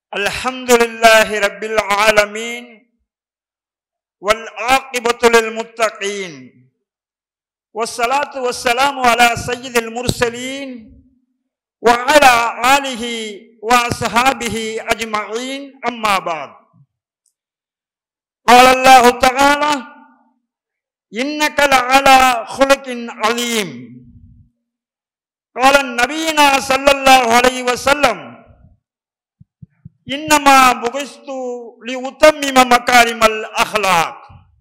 Alhamdulillahi Rabbil Alameen wal aqibatu lil muttaqin wassalatu wassalamu ala sayyidil mursalin wa ala alihi wa ashabihi ajma'in amma ba'd. Qala Allah ta'ala innaka la'ala khuluqin alim. Qala nabiyina sallallahu alaihi wasallam innama buqistu li utammima makarimal akhlaq.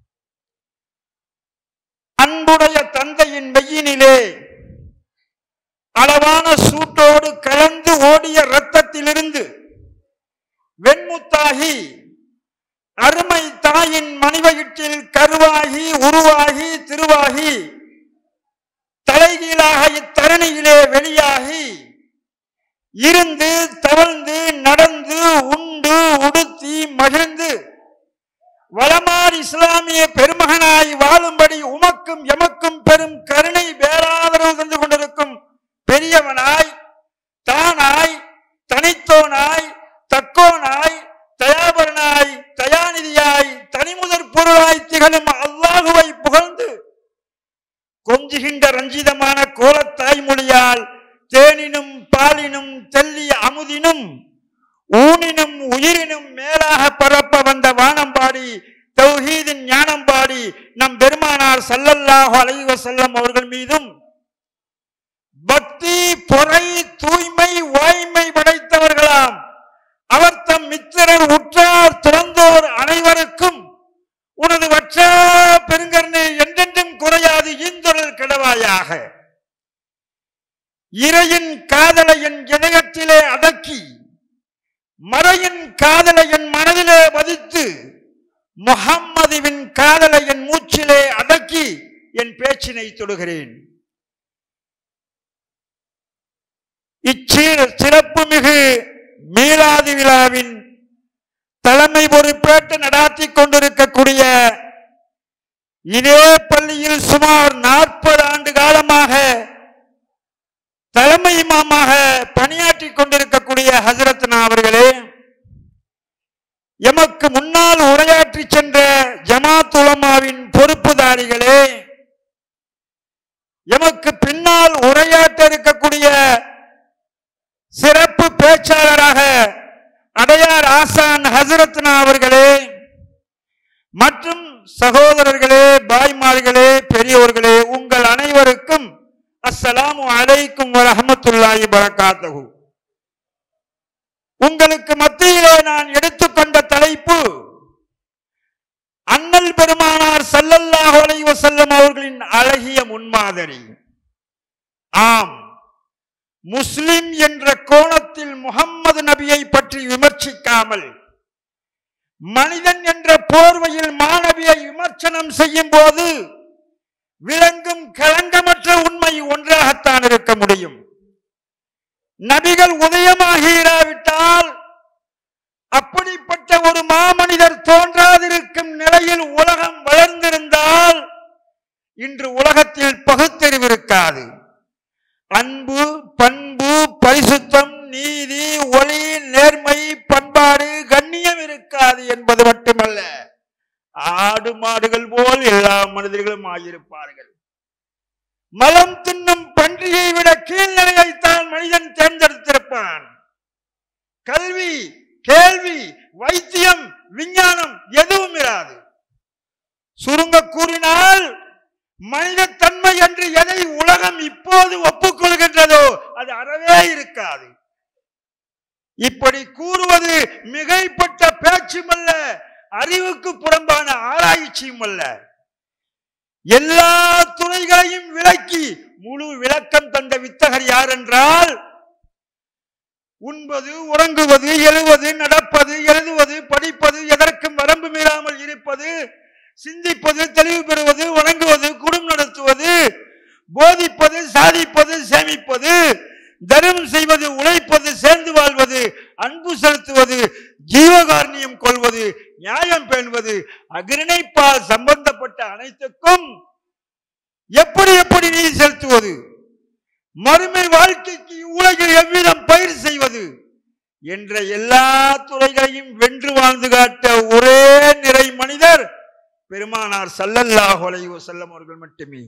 அன்புடைய தந்தையின் மெய்யினிலே அளவான சூட்டோடு கலந்து ஓடிய இரத்தத்திலிருந்து வெண்முத்தாகி அருமை தாயின் மணிவயிற்றில் கருவாகி உருவாகி திருவாகி தலைகீழாக இத்தரணியிலே வெளியாகி இருந்து தவழ்ந்து நடந்து உண்டு உடுத்தி மகிழ்ந்து வளமார் இஸ்லாமிய பெருமகனாய் வாழும்படி உமக்கும் எமக்கும் பெரும் கருணை பேராதரவு தந்து கொண்டிருக்கும் பெரியவனாய் தானாய் தனித்தோனாய் தக்கோனாய் தயாபரனாய் தயாநிதியாய் தனிமுதற் பொருளாய் திகழும் அல்லாஹுவை புகழ்ந்து கொஞ்சுகின்ற ரஞ்சிதமான கோலத்தாய் மொழியால் தேனினும் பாலினும் தெல்லிய அமுதினும் ஊனினும் உயிரினும் மேலாக பரப்ப வந்த வானம்பாடி தௌஹீதின் ஞானம்பாடி நம் பெருமானார் ஸல்லல்லாஹு அலைஹி வஸல்லம் அவர்கள் மீதும் பக்தி பொறை தூய்மை வாய்மை படைத்தவர்களாம் அவர் தம் மித்திரர் உற்றார் துறந்தோர் அனைவருக்கும் உனது வற்றா பெருங்கருணை என்றென்றும் குறையாது ஈந்தொழில் கிடவாயாக. இறையின் காதலை என் இதயத்திலே அடக்கி மறையின் காதலை என் மனதிலே வதித்து முஹம்மதுவின் காதலை என் மூச்சிலே அடக்கி என் பேச்சினை தொடுகிறேன். இச்சிறப்பு மிகு மீலாது விழாவின் தலைமை பொறுப்பேற்று நடாத்தி கொண்டிருக்கக்கூடிய இதே பள்ளியில் சுமார் 40 ஆண்டு காலமாக தலைமை இமாமாக பணியாற்றி கொண்டிருக்கக்கூடிய ஹஜரத்னா அவர்களே, எமக்கு முன்னால் உரையாற்றி சென்ற ஜமாத் உலமாவின் பொறுப்புதாரிகளே, எமக்கு பின்னால் உரையாற்ற இருக்கக்கூடிய சிறப்பு பேச்சாளராக அடையார் ஆசான் ஹஜரத்னா அவர்களே மற்றும் சகோதரர்களே, பாய்மார்களே, பெரியோர்களே, உங்கள் அனைவருக்கும் அஸ்ஸலாமு அலைக்கும் வரஹ்மத்துல்லாஹி வபரகாத்துஹு. உங்களுக்கு மத்தியிலே நான் எடுத்துக்கொண்ட தலைப்பு அண்ணல் பெருமானார் ஸல்லல்லாஹு அலைஹி வஸல்லம் அவர்களின் அழகிய முன்மாதிரி. ஆம், முஸ்லிம் என்ற கோணத்தில் முஹம்மது நபியை பற்றி விமர்சிக்காமல் மனிதன் என்ற போர்வையில் மாணவியை விமர்சனம் செய்யும் போது விளங்கும் களங்கமற்ற உண்மை ஒன்றாகத்தான் இருக்க முடியும். நபிகள் உதயமாகிறாவிட்டால் அப்படிப்பட்ட ஒரு மாமனிதர் தோன்றாதிருக்கும் நிலையில் உலகம் வளர்ந்திருந்தால் இன்று உலகத்தில் பகுத்தறிவு இருக்காது. அன்பு, பண்பு, பரிசுத்தம், நீதி, ஒளி, நேர்மை, பண்பாடு, கண்ணியம் இருக்காது என்பது மட்டுமல்ல, ஆடு மாடுகள் போல் எல்லா மனிதர்களும் ஆகியிருப்பார்கள். மலம் தின்னும் பன்றியை விட கீழ்நிலையைத்தான் மனிதன் தேர்ந்தெடுத்திருப்பான். கல்வி, கேள்வி, வைத்தியம், விஞ்ஞானம் எதுவும் இராது. சுருங்க கூறினால் மனித தன்மை என்று எதை உலகம் இப்போது ஒப்புக்கொள்கின்றதோ அது அறவே இருக்காது. இப்படி கூறுவது மிகைப்பட்ட பேச்சுமல்ல, அறிவுக்கு புறம்பான ஆராய்ச்சியும் அல்ல. எல்லா துறைகளையும் விளக்கி முழு விளக்கம் தந்த வித்தகர் யார் என்றால், உண்பது, உறங்குவது, எழுவது, நடப்பது, எழுதுவது, படிப்பது, எதற்கும் வரம்பு மீறாமல் இருப்பது, சிந்திப்பது, தெளிவு பெறுவது, வணங்குவது, குடும்பம் நடத்துவது, போதிப்பது, சாதிப்பது, சேமிப்பது, தர்மம் செய்வது, உழைப்பது, சேர்ந்து வாழ்வது, அன்பு செலுத்துவது, ஜீவகாரணியம் கொள்வது, நியாயம் பேணுவது, அகிரிணைப்பால் சம்பந்தப்பட்ட அனைத்துக்கும் எப்படி எப்படி நீதி செலுத்துவது, மறுமை வாழ்க்கைக்கு உலகில் எவ்விதம் பயிர் செய்வது, என்ற எல்லா துறைகளையும் வென்று வாழ்ந்து காட்ட ஒரே நிறை மனிதர் பெருமானார் ஸல்லல்லாஹு அலைஹி வஸல்லம் அவர்கள் மட்டுமே.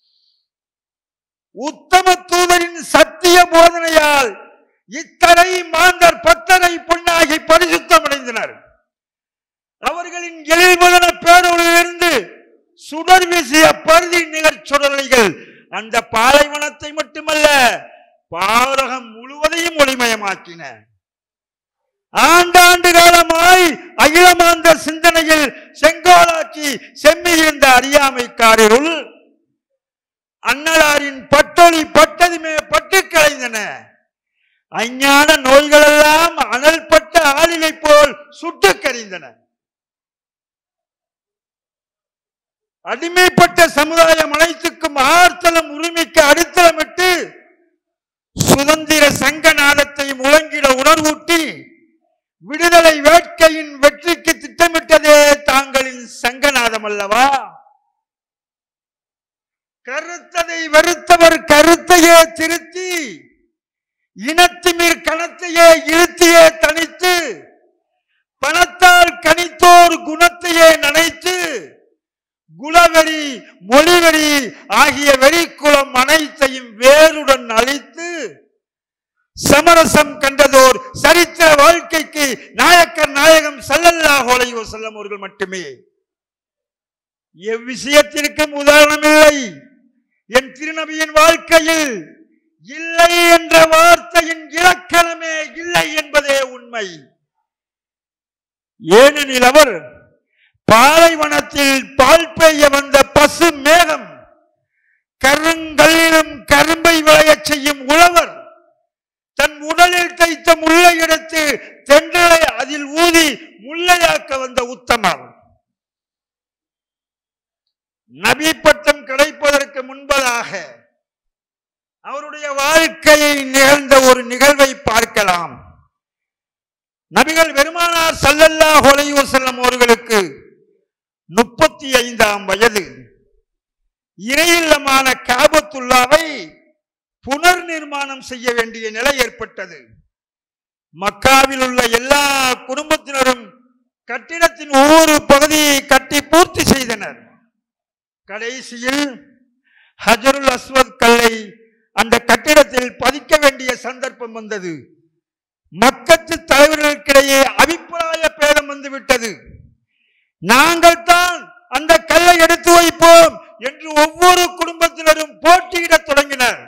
உத்தம தூதரின் சத்திய போதனையால் இத்தனை மாந்தர் பத்தரை பொன்னாகி பரிசுத்தமடைந்தனர். அவர்களின் எழில்மகன பேரொழிலிருந்து சுடர் வீசிய பருதி நிகழ்ச்சுடலைகள் அந்த பாலைவனத்தை மட்டுமல்ல பாரகம் முழுவதையும் ஒளிமயமாக்கின. ஆண்டாண்டு காலமாய் அகிலமாந்த சிந்தனையில் செங்கோலாக்கி செம்மியிருந்த அறியாமைக்காரருள் அன்னலாரின் பட்டொளி பட்டதுமே பட்டு கலைந்தன. அஞ்ஞான நோய்கள் எல்லாம் அனல் பட்ட ஆளிலை போல் சுட்டு கரிந்தன. அடிமைப்பட்ட சமுதாயம் அனைத்துக்கும் ஆர்த்தலம் உரிமைக்கு அடித்தளமிட்டு சுதந்திர சங்க நாதத்தை முழங்கிட உணர்வூட்டி விடுதலை வேட்கையின் வெற்றிக்கு திட்டமிட்டதே தாங்களின் சங்கநாதம் அல்லவா? கருத்ததை வெறுத்தவர் கருத்தையே திருத்தி இனத்திமிர் கணத்தையே இழுத்தியே தனித்து பணத்தால் கனித்தோர் குணத்தையே நனைத்து குலவெறி மொழிவெறி ஆகிய வெறிக்குளம் அனைத்தையும் வேருடன் அழித்து சமரசம் கண்டதோர் சரித்திர வாழ்க்கைக்கு நாயக்கர் நாயகம் ஸல்லல்லாஹு அலைஹி வஸல்லம் அவர்கள் மட்டுமே. எவ்விஷயத்திற்கும் உதாரணமில்லை. என் திருநபியின் வாழ்க்கையில் இல்லை என்ற வார்த்தையின் இலக்கணமே இல்லை என்பதே உண்மை. ஏனெனில் அவர் பாலைவனத்தில் பால் பெய்ய வந்த பசு மேகம், கருங்கல்லிலும் கரும்பை விளையச் செய்யும் உழவர், தன் உடலில் தைத்த முல்லை எடுத்து தென்றலை அதில் ஊதி முல்லையாக்க வந்த உத்தமர். நபி பட்டம் கிடைப்பதற்கு முன்பதாக அவருடைய வாழ்க்கையை நிகழ்ந்த ஒரு நிகழ்வை பார்க்கலாம். நபிகள் பெருமானார் ஸல்லல்லாஹு அலைஹி வஸல்லம் அவர்களுக்கு 35ஆம் வயது. இறையில்லமான காபத்துல்லாவை புனர் நிர்மாணம் செய்ய வேண்டிய நிலை ஏற்பட்டது. மக்காவில் உள்ள எல்லா குடும்பத்தினரும் கட்டிடத்தின் ஒவ்வொரு பகுதியை கட்டி பூர்த்தி செய்தனர். கடைசியில் ஹஜருல் அஸ்வத் கல்லை அந்த கட்டிடத்தில் பதிக்க வேண்டிய சந்தர்ப்பம் வந்தது. மக்கத்து தலைவர்களுக்கிடையே அபிப்பிராய பேதம் வந்துவிட்டது. நாங்கள் தான் அந்த கல்லை எடுத்து வைப்போம் என்று ஒவ்வொரு குடும்பத்தினரும் போட்டியிடத் தொடங்கினர்.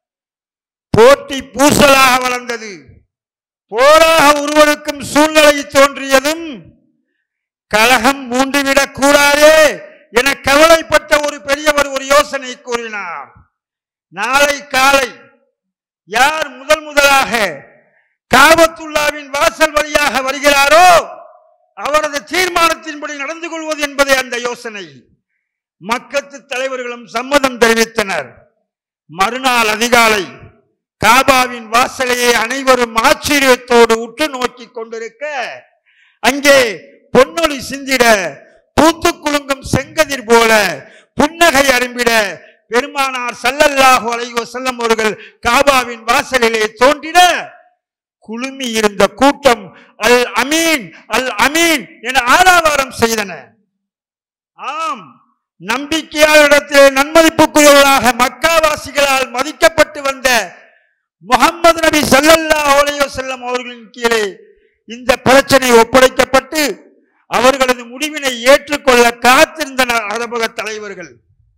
போட்டி பூசலாக வளர்ந்தது. போராக உருவெடுக்கும் சூழ்நிலை தோன்றியதும் கலகம் மூண்டுவிடக் கூடாதே என கவலைப்பட்ட ஒரு பெரியவர் ஒரு யோசனை கூறினார். நாளை காலை யார் முதலாக காபத்துல்லாவின் வாசல் வழியாக வருகிறாரோ அவரது தீர்மானத்தின்படி நடந்து கொள்வது என்பதே அந்த யோசனை. மக்கத்து தலைவர்களும் சம்மதம் தெரிவித்தனர். மறுநாள் அதிகாலை காபாவின் வாசலையை அனைவரும் ஆச்சரியத்தோடு உற்று நோக்கி கொண்டிருக்க அங்கே பொன்னொளி சிந்திட பூத்து குலுங்கும் செங்கதிர் போல புன்னகை அரும்பிட பெருமானார் ஸல்லல்லாஹு அலைஹி வஸல்லம் அவர்கள் காபாவின் வாசலிலே தோன்றிட குழுமி இருந்த கூட்டம் அல் அமீன் அல் அமீன் என ஆரவாரம் செய்தன. ஆம், நம்பிக்கையாளரிடத்தில் நன்மதிப்புக்குரியவர்களாக மக்காவாசிகளால் மதிக்கப்பட்டு வந்த முஹம்மது நபி ஸல்லல்லாஹு அலைஹி வஸல்லம் அவர்களின் கீழே இந்த பிரச்சனை ஒப்படைக்கப்பட்டு அவர்களது முடிவினை ஏற்றுக்கொள்ள காத்திருந்தனர் அரபக தலைவர்கள்.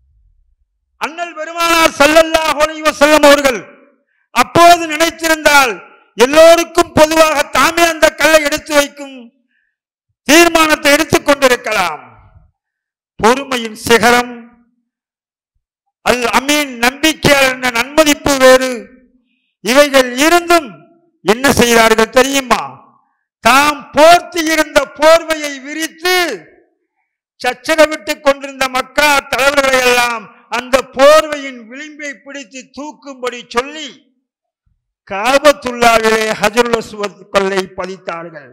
அண்ணல் பெருமானார் ஸல்லல்லாஹு அலைஹி வஸல்லம் அவர்கள் அப்போது நினைத்திருந்தால் எல்லோருக்கும் பொதுவாக தாமே அந்த கல்லை எடுத்து வைக்கும் தீர்மானத்தை எடுத்துக் கொண்டிருக்கலாம். பொறுமையின் சிகரம் அல் அமீன் நம்பிக்கையாளர் என்ற நன்மதிப்பு வேறு. இவைகள் இருந்தும் என்ன செய்தார்கள் தெரியுமா? தாம் போர்த்தி இருந்த போர்வையை விரித்து சச்சரவிட்டுக் கொண்டிருந்த மக்கா தலைவர்களை எல்லாம் அந்த போர்வையின் விளிம்பை பிடித்து தூக்கும்படி சொல்லி காபத்துல்லாவிலே ஹஜருல் அஸ்வத் கல்லை பதித்தார்கள்.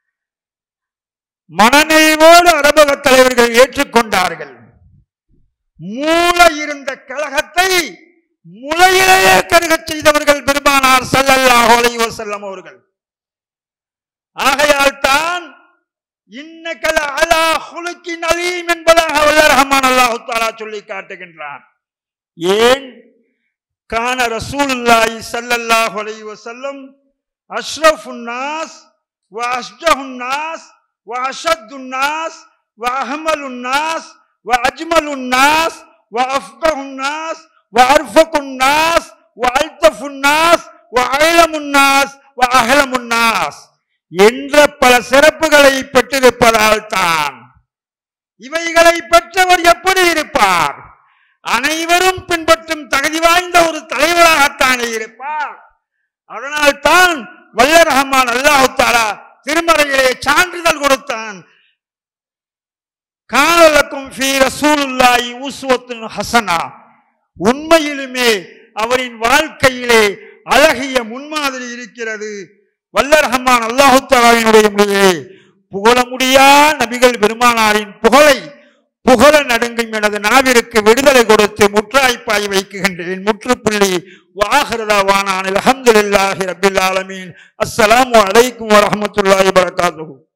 மனநிறைவோடு அரபக தலைவர்கள் ஏற்றுக்கொண்டார்கள். மூளை இருந்த கலகத்தை முளையிலேயே கருகச் செய்தவர்கள் பெருமானார் ஸல்லல்லாஹு அலைஹி வஸல்லம் அவர்கள். ஆகையால் தான் இன்னக லஅலா ஹுலுகின் அலீம் என்பதாக வல்லர் ரஹ்மான் அல்லாஹ் தஆலா சொல்லி காட்டுகின்றான். ஏன்? கான ரசூலுல்லாஹி ஸல்லல்லாஹு அலைஹி வஸல்லம் அஷ்ரஃபுன் நாஸ் வ அஸ்ஜஹுன் நாஸ் வ அஷத்துன் நாஸ் வ அஹ்மலுன் நாஸ் வ அஜ்மலுன் நாஸ் வ அஃகஹுன் நாஸ் வ அர்ஃபகுன் நாஸ் வ அல்தஃபுன் நாஸ் வ அலமுன் நாஸ் வ அஹ்லமுன் நாஸ் என்ற பல சிறப்புகளை பெற்றிருப்பதால் தான் இவைகளை பெற்றவர் எப்படி இருப்பார்? அனைவரும் பின்பற்றும் தகுதி வாய்ந்த ஒரு தலைவராகத்தானே இருப்பார். அதனால் தான் வல்லர் ரஹ்மான் அல்லாஹ் தஆலா திருமறையிலே சான்றிதழ் கொடுத்தான். கான லக்கும் ஃபீ ரசூலுல்லாஹி உஸ்வத்துன் ஹஸனா. உண்மையிலுமே அவரின் வாழ்க்கையிலே அழகிய முன்மாதிரி இருக்கிறது. வல்லர் ரஹ்மான் அல்லாஹ் தஆலாவினுடைய மொழியிலே புகழ முடியா நபிகள் பெருமானாரின் புகழை புகழ நடுங்கும் எனது நாவிற்கு விடுதலை கொடுத்து முற்றாய்ப்பாய் வைக்குகின்றேன். முற்றுப்புள்ளி. வாஹிரு தஅவானா அல்ஹம்துலில்லாஹி ரப்பில் ஆலமீன். அஸ்ஸலாமு அலைக்கும் வரஹ்மத்துல்லாஹி வபரகாத்துஹு.